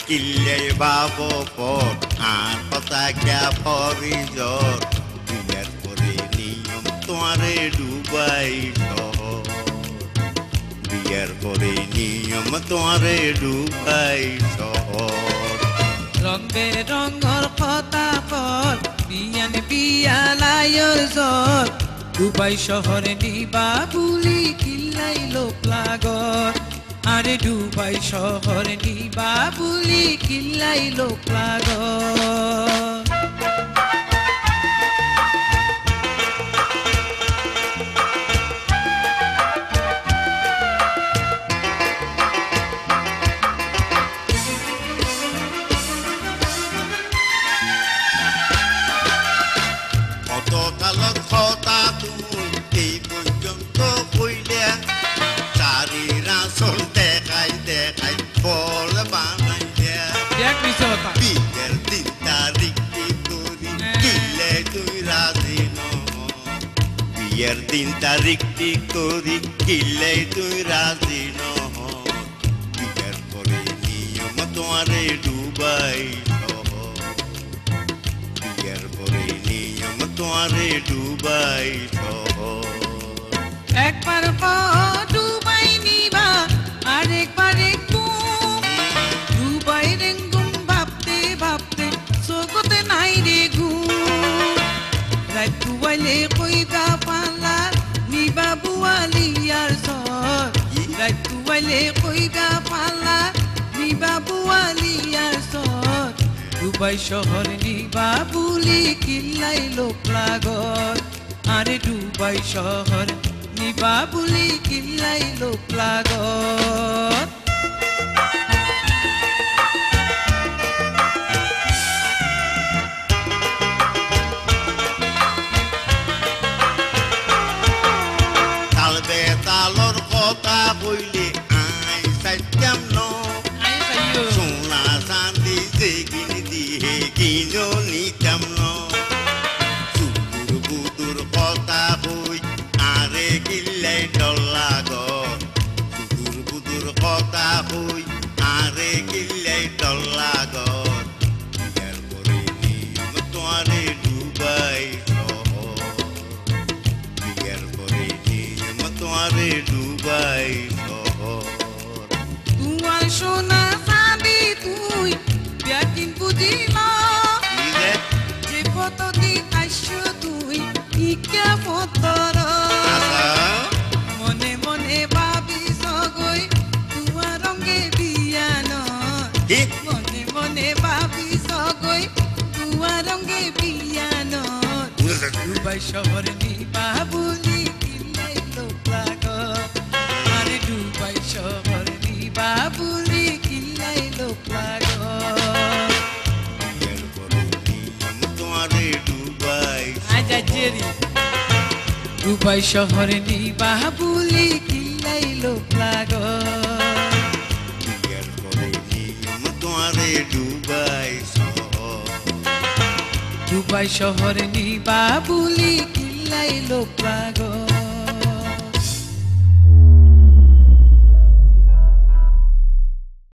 Killai Bhabo Por আর কথা ক্যা ফরিজর বিয়ার করে নিয়ম তোমারে ডুবাই শহর বিয়ার করে নিয়ম তোমারে ডুবাই শহর রং বেরঙর কথা কর বিয়ান বিয়ালায়র জর ডুবাই শহরে নিবা বুলি কিল্লাই লোক লাগর আরে ডুবাই শহরে নিবা বুলি কিল্লাই লোক লাগর কালত কথা তুমি এই পর্যন্ত কইলে চারির আসল দেখাই দেখাই ফল বানাইলে বিয়ের 3 তারিখ করি কিল্লে তুই রাজি নহ বিয়ের 3 তারিখ করি কিল্লে তুই রাজি নহ বিয়ের করে নিয়ম তোমারে ডুবাই তোমারে ডুবাই শহর একবার ডুবাই নিবা আরেকবার ডুবাই রেঙ্গুম ভাবতে ভাবতে চোখতে নাই রে ঘুম রাত ডুবাইলে কইবা পালা নিবা বুয়ালিয়ার সর রাত ডুবাইলে কইবা পালা নিবা বুয়ালিয়ার সর ডুবাই শহর নিবা বুলি কিল্লাই লোক লাগর আরে ডুবাই শহর নিবা বুলি কিল্লাই লোক লাগর তালবে তালর কথা বইলে আই সাইতাম ন সোনা চাঁদি দেখিন দিয়ে কিনো নিতাম ন সুদূর বুদুর কথা হই আরে কিল্লাই ডল্লাগর সুদূর বুদুর কথা হই আরে কিল্লাই ডল্লাগর বিয়ার করে নিয়ম তোমারে ডুবাই শহর বিয়ার করে নিয়ম তোমারে ডুবাই শহর তোমার সোনা চাঁদি তুই ব্যাকিন বুঝিল যে পতদিন আসছো তুই ইকা পতর মনে মনে ভাবি সগৈ তোমার রঙে বিয়ান মনে মনে ভাবি সগৈ তোমার রঙে বিয়ান ডুবাই শহর নিবা বুলি কিল্লাই লোক লাগর আরে ডুবাই শহর নিবা বুলি কিল্লাই লোক লাগর বিয়ার করে নিয়ম তোমারে ডুবাই আজা জেরি ডুবাই শহর নিবা বুলি কিল্লাই লোক লাগর বিয়ার করে নিয়ম তোমারে ডুবাই শহর ডুবাই শহর নিবা বুলি কিল্লাই লোক লাগর